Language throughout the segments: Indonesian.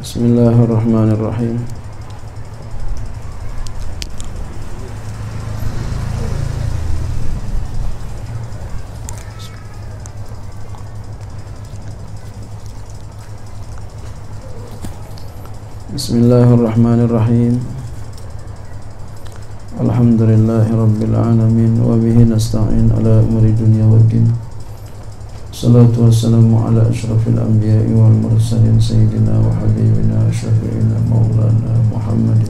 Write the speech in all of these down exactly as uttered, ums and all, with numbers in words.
Bismillahirrahmanirrahim. Bismillahirrahmanirrahim. Alhamdulillahi rabbil alamin wa bihi nasta'in ala umuri dunya waddin. Salatu wassalamu ala asyrafil anbiya'i wal mursalin sayyidina wa habibina syafi'ina maulana Muhammadin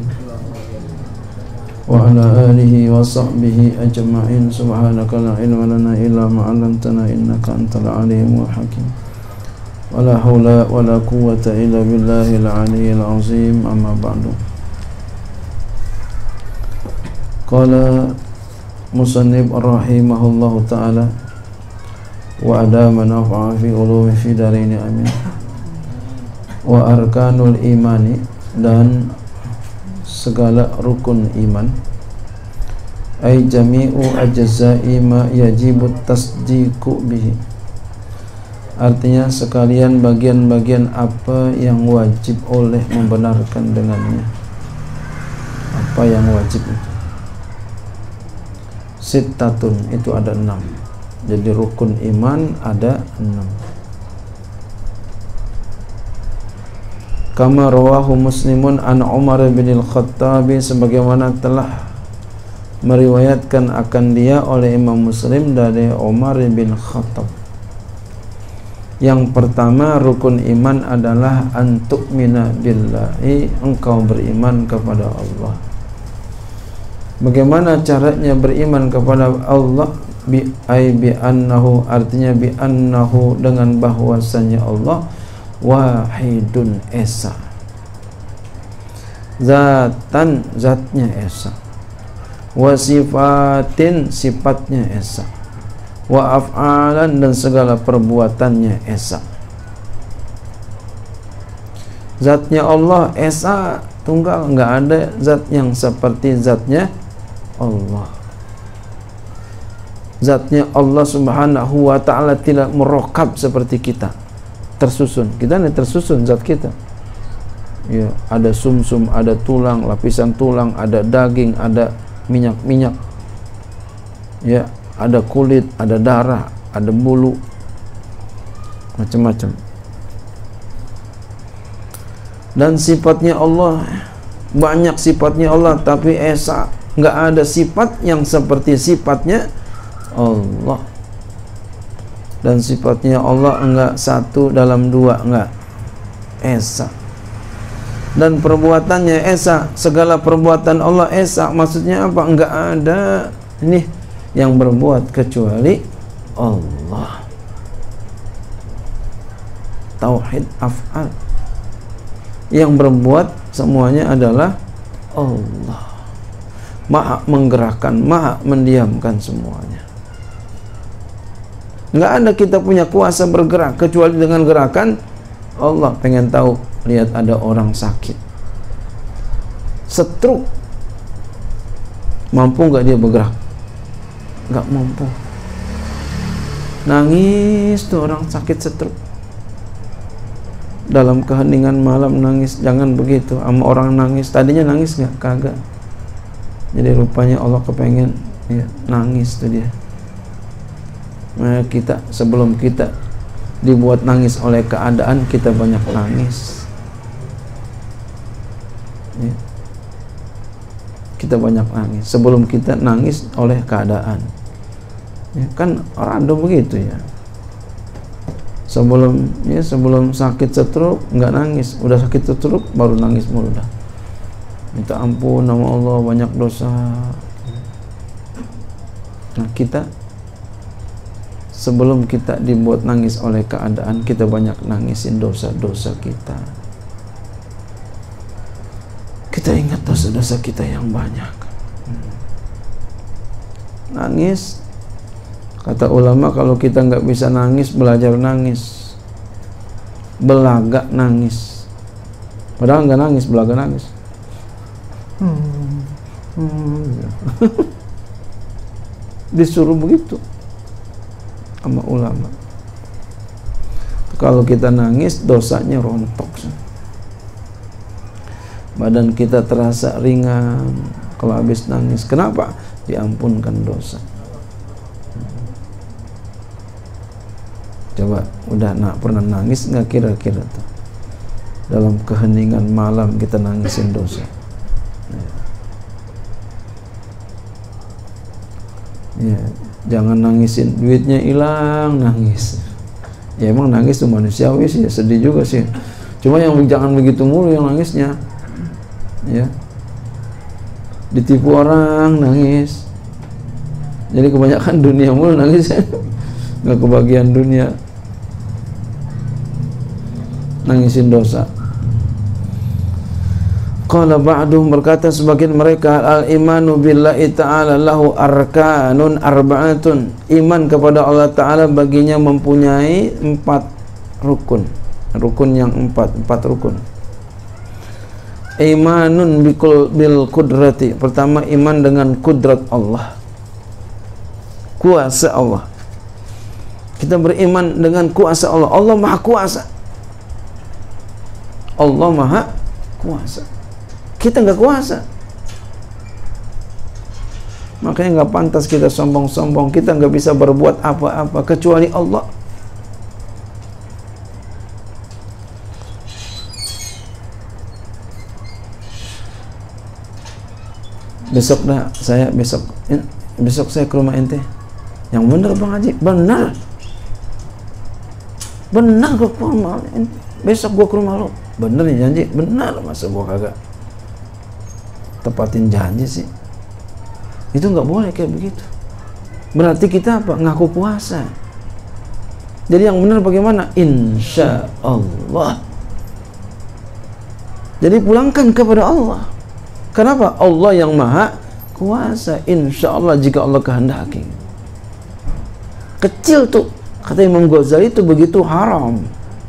wa ala alihi wa sahbihi ajma'in. Subhanaka la ilma lana illa ma 'allamtana innaka antal alimul hakim. Wala haula wala quwwata illa billahil aliyyil azim. Amma ba'du. Qala musannif rahimahullahu ta'ala wa adama nafa'a fi ulumi fi darini amin. Wa arkanul imani, dan segala rukun iman, ay jami'u ajza'i ma yajibu tasdiqu bihi, artinya sekalian bagian-bagian apa yang wajib oleh membenarkan dengannya. Apa yang wajib itu? Sittatun, itu ada enam. Jadi rukun iman ada enam. Kama rawahu Muslimun an Umar bin al-Khattabi, sebagaimana telah meriwayatkan akan dia oleh Imam Muslim dari Umar bin Khattab. Yang pertama rukun iman adalah antu'mina billahi, engkau beriman kepada Allah. Bagaimana caranya beriman kepada Allah? Bi ay bi annahu, artinya bi annahu, dengan bahwasanya Allah wahidun, esa, zatan, zatnya esa, wa sifatin, sifatnya esa, wa af'alan, dan segala perbuatannya esa. Zatnya Allah esa, tunggal, enggak ada zat yang seperti zatnya Allah. Zatnya Allah subhanahu wa ta'ala tidak merokab seperti kita, tersusun. Kita ini tersusun zat kita, ya, ada sumsum, ada tulang, lapisan tulang, ada daging, ada minyak-minyak, ya, ada kulit, ada darah, ada bulu, macam-macam. Dan sifatnya Allah, banyak sifatnya Allah, tapi esa, nggak ada sifat yang seperti sifatnya Allah. Dan sifatnya Allah enggak satu dalam dua, enggak, esa. Dan perbuatannya esa, segala perbuatan Allah esa. Maksudnya apa? Enggak ada ini yang berbuat kecuali Allah. Tauhid af'al, yang berbuat semuanya adalah Allah. Maha menggerakkan, maha mendiamkan semuanya. Nggak ada kita punya kuasa bergerak kecuali dengan gerakan Allah. Pengen tahu? Lihat ada orang sakit, stroke, mampu nggak dia bergerak? Nggak mampu. Nangis tuh orang sakit stroke, dalam keheningan malam nangis. Jangan begitu sama orang nangis. Tadinya nangis nggak? Kagak. Jadi rupanya Allah kepengen, ya, nangis tuh dia. Nah, kita sebelum kita dibuat nangis oleh keadaan, kita banyak nangis, ya. Kita banyak nangis sebelum kita nangis oleh keadaan, ya, kan random begitu, ya. Sebelum ya sebelum sakit stroke nggak nangis, udah sakit stroke baru nangis mulu dah. Minta ampun nama Allah, banyak dosa. Nah, kita sebelum kita dibuat nangis oleh keadaan, kita banyak nangisin dosa-dosa kita. Kita ingat dosa-dosa kita yang banyak. Nangis, kata ulama, kalau kita nggak bisa nangis, belajar nangis, belaga nangis. Padahal nggak nangis, belaga nangis. Hmm. Hmm. Disuruh begitu sama ulama. Kalau kita nangis, dosanya rontok. badan kita terasa ringan kalau habis nangis. Kenapa? Diampunkan dosa. Coba udah nak pernah nangis nggak kira-kira tuh dalam keheningan malam kita nangisin dosa? Ya, jangan nangisin duitnya hilang, nangis. Ya emang nangis tuh manusiawi sih, sedih juga sih. Cuma yang jangan begitu mulu yang nangisnya. Ya. Ditipu orang nangis. Jadi kebanyakan dunia mulu nangis. Nggak kebagian dunia. Nangisin dosa. Qala ba'duhum, berkata sebagian mereka, al-imanu billahi ta'ala lahu arkanun arba'atun. Iman kepada Allah Ta'ala baginya mempunyai empat rukun. Rukun yang empat, empat rukun. Imanun bikul bil kudrati. Pertama, iman dengan kudrat Allah, kuasa Allah. Kita beriman dengan kuasa Allah. Allah maha kuasa. Allah maha kuasa. Kita nggak kuasa, makanya nggak pantas kita sombong-sombong. Kita nggak bisa berbuat apa-apa kecuali Allah. Besok dah saya besok besok saya ke rumah ente. Yang bener Bang Haji, bener, bener gua ke rumah ente. Besok gua ke rumah lo, bener nih janji, bener, masa gua kagak tepatin janji sih? Itu nggak boleh kayak begitu. Berarti kita apa? Ngaku puasa. Jadi yang benar bagaimana? Insya Allah. Jadi pulangkan kepada Allah. Kenapa? Allah yang maha kuasa. Insya Allah jika Allah kehendaki. Kecil tuh, kata Imam Ghazali, itu begitu haram.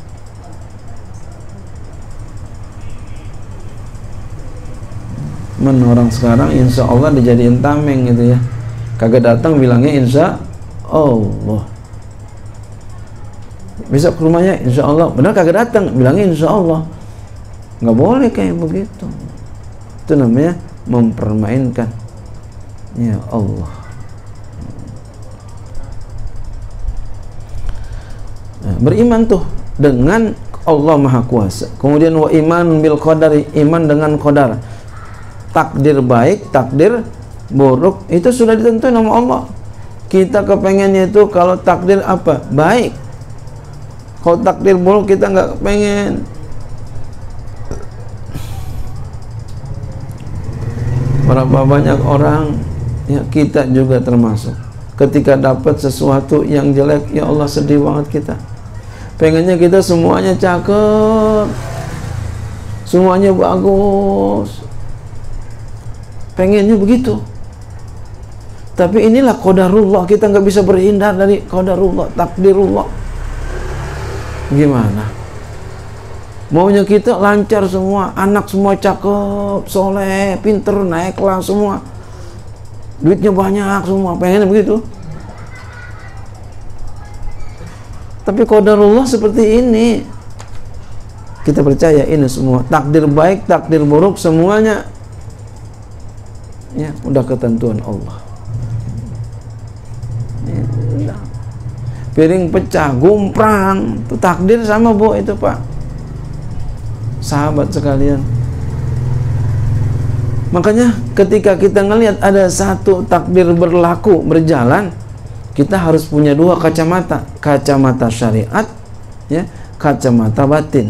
Men orang sekarang insya Allah dijadiin tameng gitu ya, kagak datang bilangnya insya Allah. Besok ke rumahnya insya Allah, benar kagak datang bilangnya insya Allah. Nggak boleh kayak begitu. Itu namanya mempermainkan ya Allah. Nah, beriman tuh dengan Allah maha kuasa. Kemudian wa iman bil qadari, iman dengan qadar. Takdir baik, takdir buruk itu sudah ditentuin sama Allah. Kita kepengennya itu kalau takdir apa? Baik. Kalau takdir buruk kita nggak pengen. Berapa banyak orang, ya kita juga termasuk, ketika dapat sesuatu yang jelek, ya Allah sedih banget kita. Pengennya kita semuanya cakep, semuanya bagus. Pengennya begitu. Tapi inilah qadarullah, kita nggak bisa berhindar dari qadarullah, takdirullah. Gimana? Maunya kita lancar semua, anak semua cakep, soleh, pinter, naik kelas semua, duitnya banyak semua, pengennya begitu. Tapi qadarullah seperti ini. Kita percaya ini semua takdir baik, takdir buruk, semuanya ya udah ketentuan Allah. Ya, udah. Piring pecah, gumprang, itu takdir sama Bu itu Pak. Sahabat sekalian. Makanya ketika kita ngelihat ada satu takdir berlaku, berjalan, kita harus punya dua kacamata, kacamata syariat, ya, kacamata batin.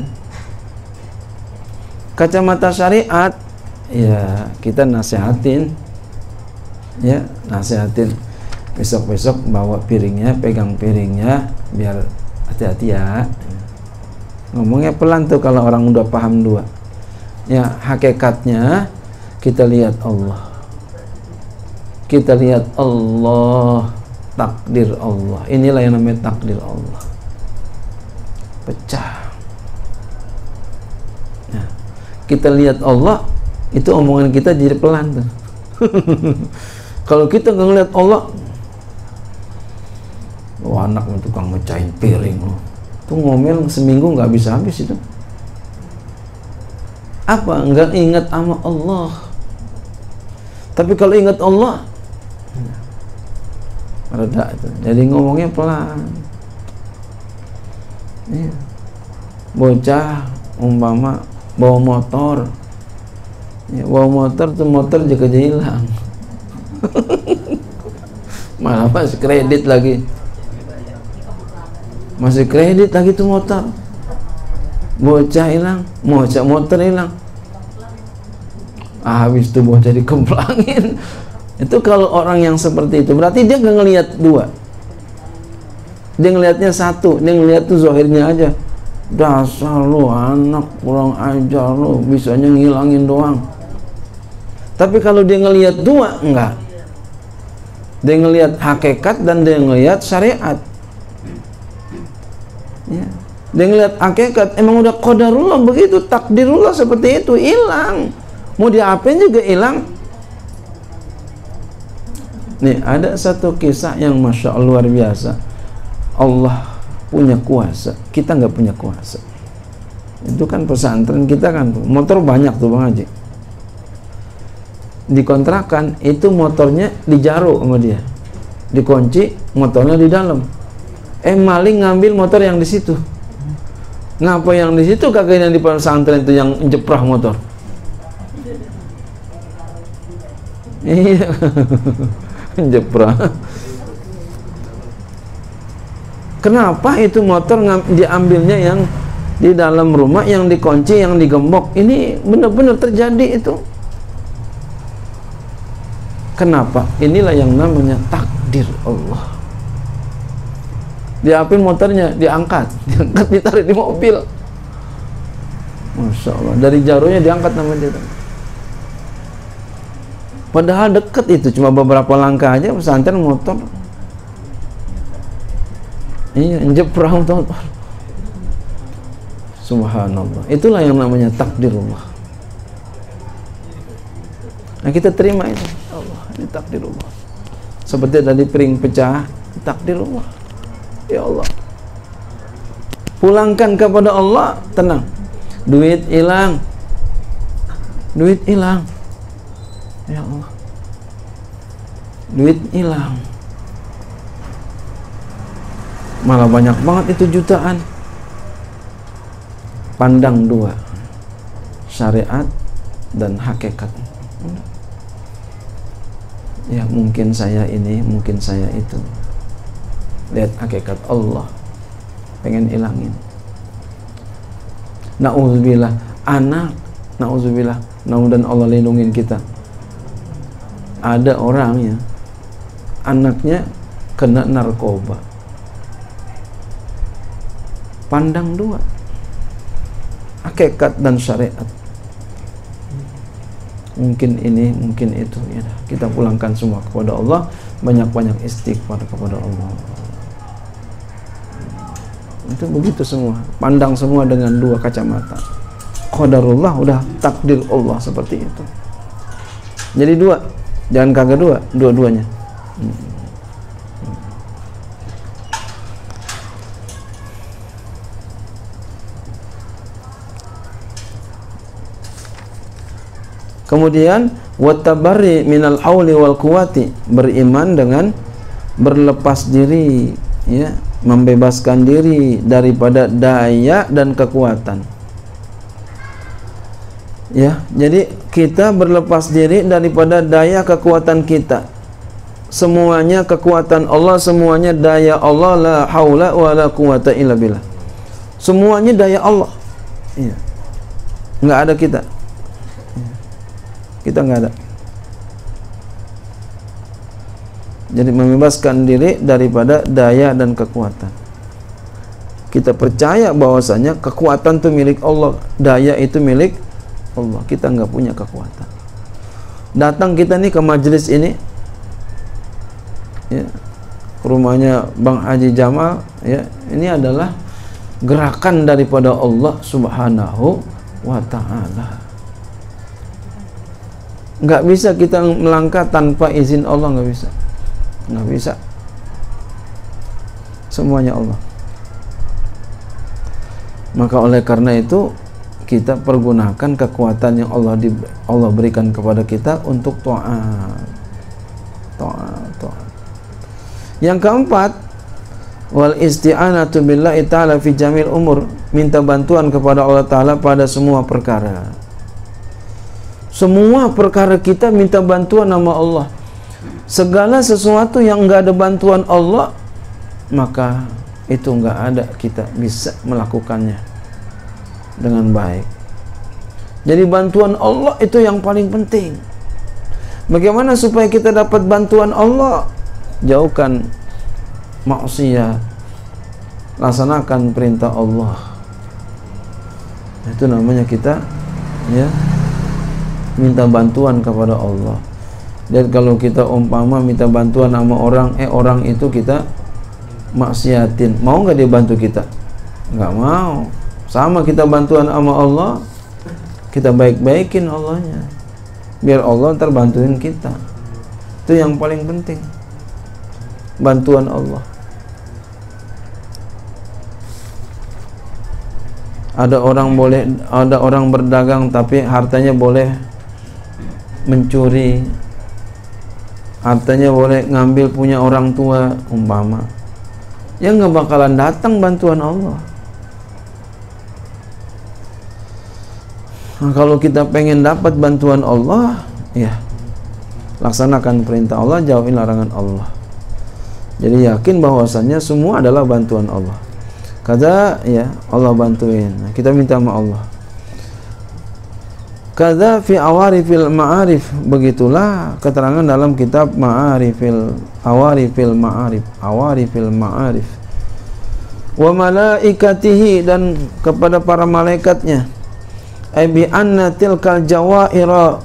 Kacamata syariat, ya kita nasihatin, ya nasihatin, besok-besok bawa piringnya, pegang piringnya, biar hati-hati ya. Ngomongnya pelan tuh kalau orang udah paham dua. Ya hakikatnya kita lihat Allah, kita lihat Allah, takdir Allah. Inilah yang namanya takdir Allah. Pecah. Nah, kita lihat Allah, itu omongan kita jadi pelan tuh. Kalau kita nggak ngeliat Allah, oh, anak tukang mecahin piring loh, tuh ngomel seminggu nggak bisa habis itu. Apa? Enggak ingat sama Allah. Tapi kalau ingat Allah, reda itu. Jadi ngomongnya pelan. Iya. Bocah umpama bawa motor, ya, bawa motor tuh motor juga hilang. Malah masih kredit lagi, masih kredit lagi tuh motor. Bocah hilang, bocah motor hilang. Ah, habis itu bocah dikemplangin. Itu kalau orang yang seperti itu berarti dia nggak ngelihat dua, dia ngelihatnya satu. Dia ngelihat tuh zahirnya aja. Dasar lu anak kurang ajar lu, bisanya ngilangin doang. Tapi kalau dia ngelihat dua, enggak. Dia ngelihat hakikat dan dia ngelihat syariat. Ya. Dia ngelihat hakikat, emang udah qadarullah begitu, takdirullah seperti itu, hilang. Mau diapain juga hilang. Nih, ada satu kisah yang masya Allah luar biasa. Allah punya kuasa, kita nggak punya kuasa. Itu kan pesantren kita kan motor banyak tuh Bang Haji. Dikontrakan itu motornya dijaru sama dia, dikunci, motornya di dalam. Eh maling ngambil motor yang di situ. Ngapa yang di situ kagak yang di pesantren itu yang jeprah motor? Iya, jeprah. Kenapa itu motor diambilnya yang di dalam rumah, yang dikunci, yang digembok? Ini benar-benar terjadi itu. Kenapa? Inilah yang namanya takdir Allah. Diapin motornya, diangkat, diangkat, ditarik di mobil. Masya Allah, dari jarunya diangkat namanya. Padahal dekat itu, cuma beberapa langkah aja pesantren motor. Iya, jeprah motor. Subhanallah. Itulah yang namanya takdirullah. Nah, kita terima itu. Allah, ini takdirullah. Seperti tadi piring pecah, takdirullah. Ya Allah. Pulangkan kepada Allah, tenang. Duit hilang. Duit hilang. Ya Allah. Duit hilang. Malah banyak banget itu jutaan. Pandang dua, syariat dan hakikat. Ya mungkin saya ini, mungkin saya itu. Lihat hakikat Allah, pengen ilangin. Na'udzubillah, anak, na'udzubillah, mudah-mudahan Allah lindungin kita. Ada orang ya, anaknya kena narkoba. Pandang dua, hakikat dan syariat. Mungkin ini, mungkin itu. Ya, kita pulangkan semua kepada Allah. Banyak-banyak istighfar kepada Allah. Itu begitu semua. Pandang semua dengan dua kacamata. Qadarullah, udah takdir Allah seperti itu. Jadi dua, jangan kagak dua, dua-duanya. Hmm. Kemudian wattabarri minal hauli wal quwati, beriman dengan berlepas diri, ya, membebaskan diri daripada daya dan kekuatan. Ya, jadi kita berlepas diri daripada daya kekuatan kita. Semuanya kekuatan Allah, semuanya daya Allah, la haula wala quwata illa billah. Semuanya daya Allah. Iya. Enggak ada kita. Kita nggak ada. Jadi membebaskan diri daripada daya dan kekuatan. Kita percaya bahwasanya kekuatan itu milik Allah, daya itu milik Allah. Kita nggak punya kekuatan. Datang kita nih ke majelis ini, ya, ke rumahnya Bang Haji Jamal, ya, ini adalah gerakan daripada Allah Subhanahu wa Ta'ala. Nggak bisa kita melangkah tanpa izin Allah, nggak bisa, nggak bisa. Semuanya Allah. Maka oleh karena itu kita pergunakan kekuatan yang Allah di, Allah berikan kepada kita untuk taat. Taat, taat. Yang keempat, wal isti'anatu billahi ta'ala fi jamil umur, minta bantuan kepada Allah Ta'ala pada semua perkara. Semua perkara kita minta bantuan nama Allah. Segala sesuatu yang enggak ada bantuan Allah, maka itu enggak ada kita bisa melakukannya dengan baik. Jadi bantuan Allah itu yang paling penting. Bagaimana supaya kita dapat bantuan Allah? Jauhkan maksiat, laksanakan perintah Allah. Itu namanya kita ya minta bantuan kepada Allah. Dan kalau kita umpama minta bantuan sama orang, eh orang itu kita maksiatin, mau nggak dia bantu kita? Nggak mau. Sama kita bantuan sama Allah, kita baik-baikin Allahnya, biar Allah ntar bantuin kita. Itu yang paling penting, bantuan Allah. Ada orang boleh, ada orang berdagang tapi hartanya boleh mencuri, hartanya boleh ngambil punya orang tua umpama, ya nggak bakalan datang bantuan Allah. Nah, kalau kita pengen dapat bantuan Allah, ya laksanakan perintah Allah, jauhi larangan Allah. Jadi yakin bahwasannya semua adalah bantuan Allah. Kada ya Allah bantuin, nah, kita minta sama Allah. Kada fi awarifil ma'arif, begitulah keterangan dalam kitab Ma'arifil Awarifil Ma'arif, Awarifil Ma'arif. Wa malaikatihi, dan kepada para malaikatnya. Ai bi anna tilkal jawaira,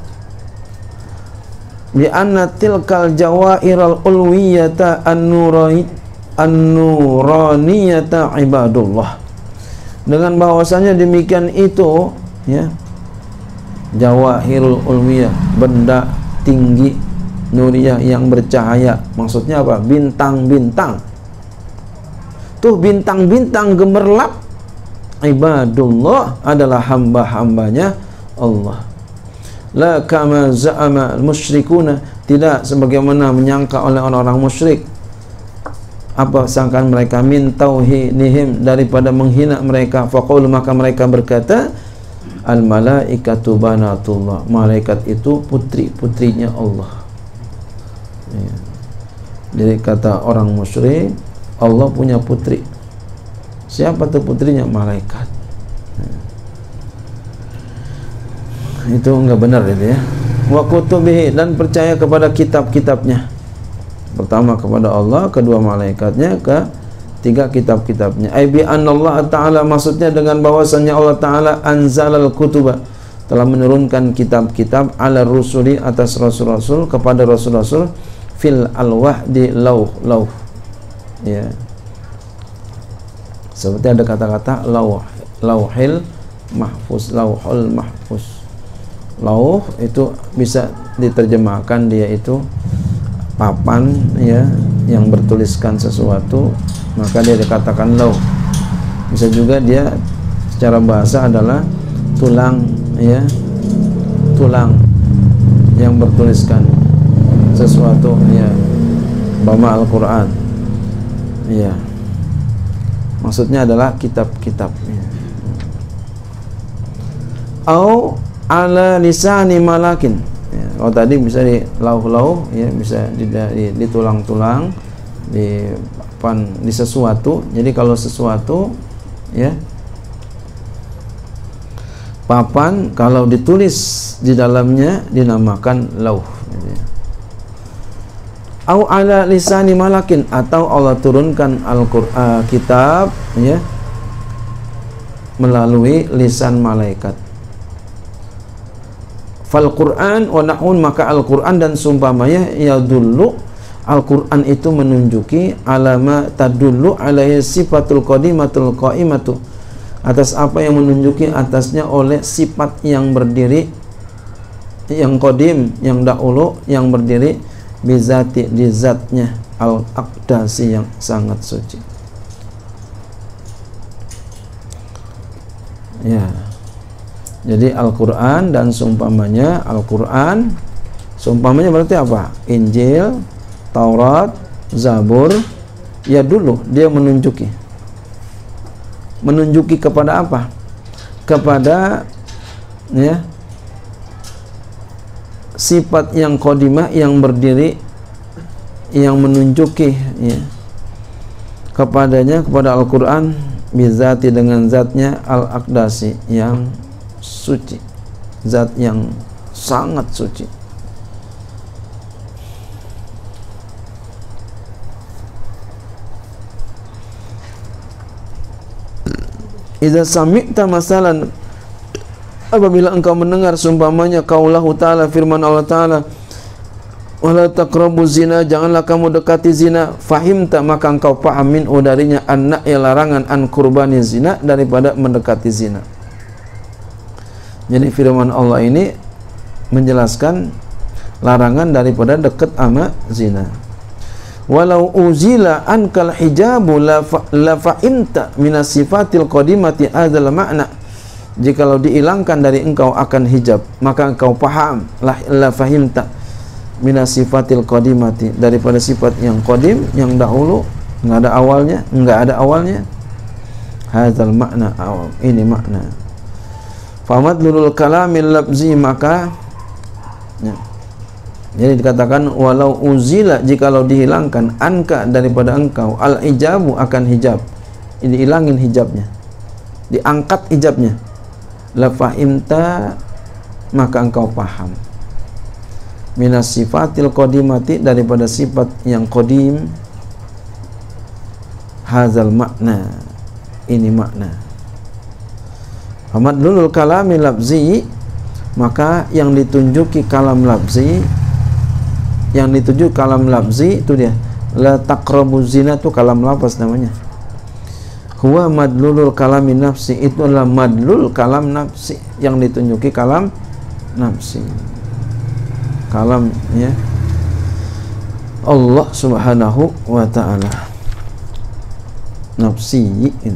bi anna tilkal jawairal ulwiyata an-nurani an-nuraniyata ibadullah. Dengan bahwasanya demikian itu ya, jawahirul ulwiyah, benda tinggi nuriyah yang bercahaya. Maksudnya apa? Bintang-bintang. Tuh bintang-bintang gemerlap, ibadullah adalah hamba-hambanya Allah. La kama za'ama al-musyrikuna, tidak sebagaimana menyangka oleh orang-orang musyrik. Apa sangkaan mereka? Min tauhidihim, daripada menghina mereka. Faqul, maka mereka berkata, al malaikatu banatullah, malaikat itu putri-putrinya Allah. Ya. Jadi kata orang musyrik, Allah punya putri. Siapa tuh putrinya? Malaikat. Ya. Itu enggak benar itu ya. Wa kutubihi, dan percaya kepada kitab-kitabnya. Pertama kepada Allah, kedua malaikatnya, ketiga kitab-kitabnya. Ai bi anallah ta'ala, maksudnya dengan bahwasannya Allah Ta'ala anzalal kutuba, telah menurunkan kitab-kitab ala rusuli, atas rasul-rasul, kepada rasul-rasul, fil alwah, di lauh lauh ya, seperti ada kata-kata lauh, lauhil mahfuz, lauhul mahfuz. Lauh itu bisa diterjemahkan dia itu papan ya yang bertuliskan sesuatu, maka dia dikatakan lauh. Bisa juga dia secara bahasa adalah tulang ya, tulang yang bertuliskan sesuatu ya, bama Al-Qur'an ya, maksudnya adalah kitab-kitab ya. Au ala lisani malakin ya. Oh tadi bisa di lauh-lauh ya, bisa di, di, di tulang-tulang, di papan, di sesuatu. Jadi kalau sesuatu ya, papan kalau ditulis di dalamnya dinamakan lauh. Au ala lisani malakin, atau Allah turunkan Al-Qur'an kitab ya melalui lisan malaikat. Fal Qur'an wa nahun, maka Al-Qur'an dan sumpamanya, yadullu, Al-Qur'an itu menunjuki alama tadullu alaihi sifatul qadimatul qaimatu, atas apa yang menunjuki atasnya oleh sifat yang berdiri, yang qadim, yang dahulu, yang berdiri, bizati, di zatnya, al-aqdasi, yang sangat suci ya. Jadi Al-Quran dan seumpamanya. Al-Quran seumpamanya berarti apa? Injil, Taurat, Zabur. Ya dulu dia menunjuki menunjuki kepada apa? Kepada ya sifat yang qadimah, yang berdiri, yang menunjuki ya kepadanya, kepada Al-Quran, bizati dengan zatnya, al-aqdasi yang suci, zat yang sangat suci. Idza sami'ta masalan, apabila engkau mendengar seumpamanya qaulahu ta'ala, firman Allah Ta'ala, wala taqrabu zina, janganlah kamu dekati zina, fahimta, maka engkau paham min darinya anna ya larangan, an kurbani zina, daripada mendekati zina. Jadi firman Allah ini menjelaskan larangan daripada dekat ama zina. Walau uzila ankal hijabu la, fa, la fahimta minas sifatil qadimati adzal makna. Jikalau dihilangkan dari engkau akan hijab, maka engkau paham la, la fahimta minas sifatil qadimati, daripada sifat yang qadim, yang dahulu, enggak ada awalnya, enggak ada awalnya. Hadzal makna, awal, ini makna. Famadlul kalamil labzi, maka ya, jadi dikatakan walau uzila, jikalau dihilangkan, anka, daripada engkau, al hijabu, akan hijab, ini hilangin hijabnya, diangkat hijabnya, la fahimta, maka engkau paham minas sifatil qadimati, daripada sifat yang qadim. Hazal makna, ini makna. Famadlulul kalami labzi, maka yang ditunjuki kalam labzi, yang ditunjuk kalam labzi itu dia, la taqrabu zina, itu kalam lafaz namanya. Huwa madlulul kalami nafsi, itu adalah madlul kalam nafsi, yang ditunjuki kalam nafsi, kalam ya Allah Subhanahu wa ta'ala, nafsi itu.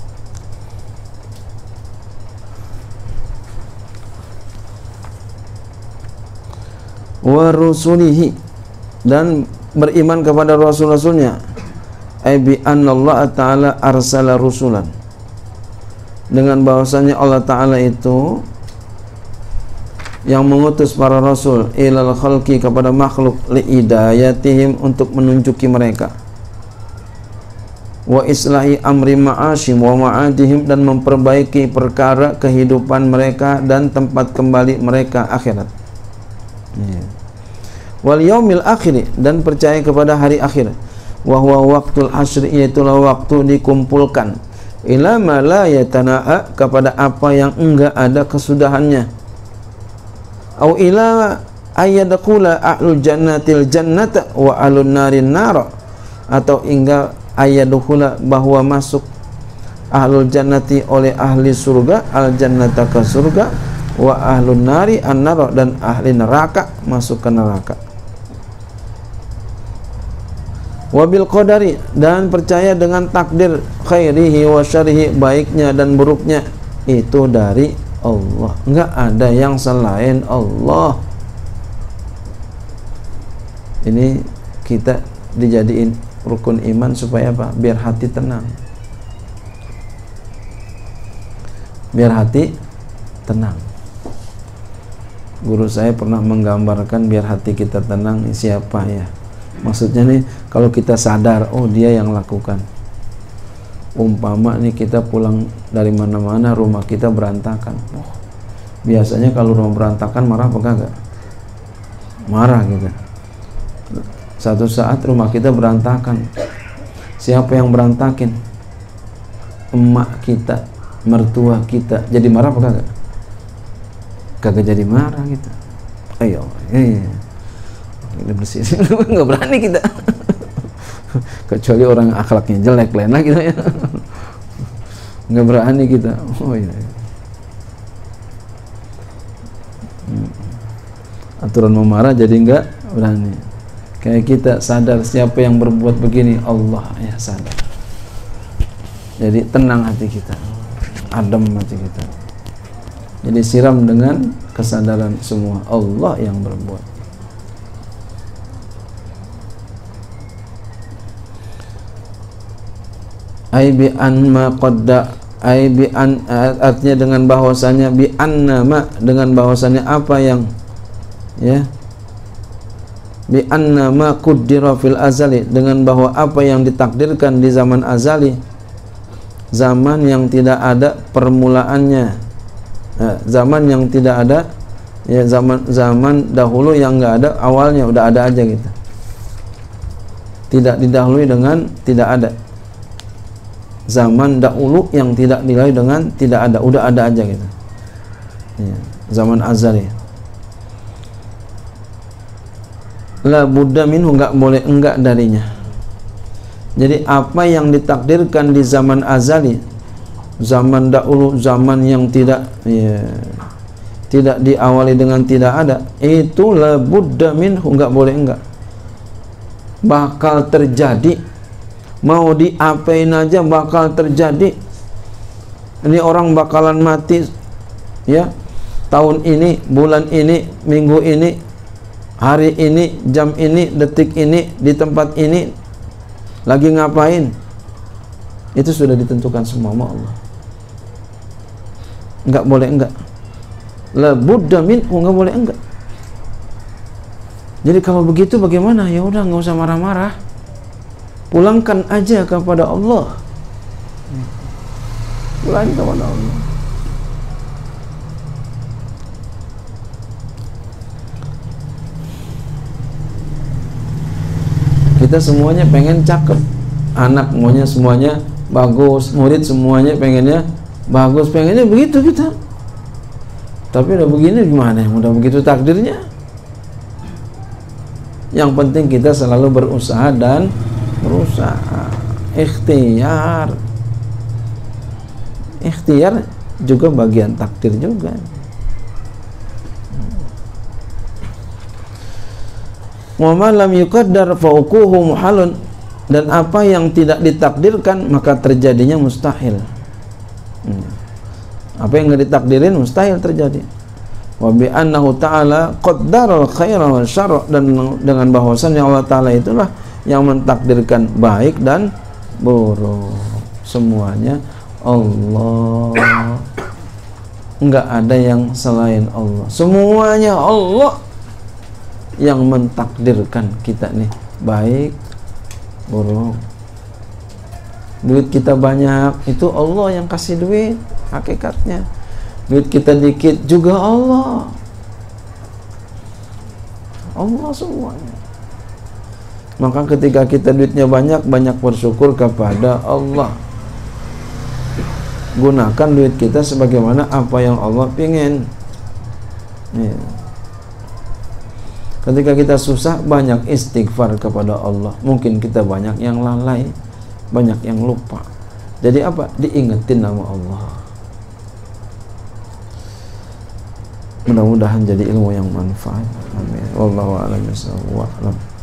Wa rusulihi, dan beriman kepada rasul-rasulnya, ai bi annallaha ta'ala arsala rusulan, dengan bahwasanya Allah Ta'ala itu yang mengutus para rasul ilal khalqi, kepada makhluk, li hidayatihim, untuk menunjuki mereka, wa islahi amri ma'ashim wa ma'adihim, dan memperbaiki perkara kehidupan mereka dan tempat kembali mereka akhirat. Ya. Wal yaumil akhir, dan percaya kepada hari akhir, wa huwa waqtul hasyr, yaitulah waktu dikumpulkan, ila ma la yatana'a, kepada apa yang enggak ada kesudahannya, au ila ayyadkhula ahlul jannatil jannata wa ahlun narin nar, atau hingga ayyadkhula, bahwa masuk ahlul jannati, oleh ahli surga, al jannata, ke surga, wa ahlun nari an-nar, dan ahli neraka masuk ke neraka. Wabil qadari, dan percaya dengan takdir, khairihi wa syarihi, baiknya dan buruknya, itu dari Allah, enggak ada yang selain Allah. Ini kita dijadiin rukun iman supaya apa? Biar hati tenang, biar hati tenang. Guru saya pernah menggambarkan biar hati kita tenang, siapa ya? Maksudnya nih, kalau kita sadar, oh dia yang lakukan. Umpama nih kita pulang dari mana-mana, rumah kita berantakan. Oh, biasanya kalau rumah berantakan marah apa kagak? Marah kita. Satu saat rumah kita berantakan. Siapa yang berantakin? Emak kita, mertua kita. Jadi marah apa kagak? Kagak jadi marah kita. Ayo, eh, kita bersih. Nggak berani kita. Kecuali orang akhlaknya jelek, lain lagi gitu ya. Nggak berani kita. Oh iya. Aturan memarah jadi nggak berani. Kayak kita sadar siapa yang berbuat begini, Allah ya sadar. Jadi tenang hati kita, adem hati kita. Jadi siram dengan kesadaran semua Allah yang berbuat. Ai bi an ma qadda, ai bi an, artinya dengan bahwasanya bi anna ma, dengan bahwasanya apa yang ya bi anna ma qaddara fil azali, dengan bahwa apa yang ditakdirkan di zaman azali, zaman yang tidak ada permulaannya, ya, zaman yang tidak ada, ya zaman zaman dahulu yang enggak ada awalnya, udah ada aja gitu, tidak didahului dengan tidak ada. Zaman dahulu yang tidak didahului dengan tidak ada, udah ada aja gitu, ya, zaman azali. La budda minhu, enggak boleh enggak darinya. Jadi apa yang ditakdirkan di zaman azali, zaman dahulu, zaman yang tidak ya, tidak diawali dengan tidak ada, itu la budda minhu, enggak boleh enggak, bakal terjadi. Mau diapain aja bakal terjadi. Ini orang bakalan mati ya, tahun ini, bulan ini, minggu ini, hari ini, jam ini, detik ini, di tempat ini, lagi ngapain, itu sudah ditentukan semua sama Allah. Enggak boleh enggak. La budda minhu, enggak boleh enggak. Jadi kalau begitu bagaimana? Ya udah, enggak usah marah-marah, pulangkan aja kepada Allah. Pulangkan kepada Allah. Kita semuanya pengen cakep, anak maunya semuanya bagus, murid semuanya pengennya bagus, pengennya begitu kita. Tapi udah begini gimana? Udah begitu takdirnya. Yang penting kita selalu berusaha dan berusaha. Ikhtiar, ikhtiar juga bagian takdir juga. Wa ma lam yuqaddar fauquhu muhalun, dan apa yang tidak ditakdirkan maka terjadinya mustahil. Hmm. Apa yang enggak ditakdirin mustahil terjadi. Wa bi annahu ta'ala qaddara al-khaira wa syarra, dan dengan bahwasannya Allah Ta'ala itulah yang mentakdirkan baik dan buruk. Semuanya Allah. Enggak ada yang selain Allah. Semuanya Allah yang mentakdirkan kita nih baik buruk. Duit kita banyak, itu Allah yang kasih duit hakikatnya. Duit kita dikit juga Allah. Allah semuanya. Maka ketika kita duitnya banyak, banyak bersyukur kepada Allah. Gunakan duit kita sebagaimana apa yang Allah pingin. Ya. Ketika kita susah, banyak istighfar kepada Allah. Mungkin kita banyak yang lalai, banyak yang lupa. Jadi apa? Diingetin nama Allah. Mudah-mudahan jadi ilmu yang manfaat. Amin. Wallahu a'lam bishawab.